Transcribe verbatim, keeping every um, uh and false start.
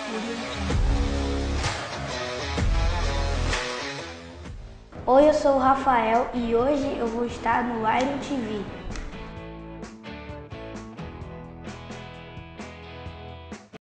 Oi, eu sou o Rafael e hoje eu vou estar no Iron T V.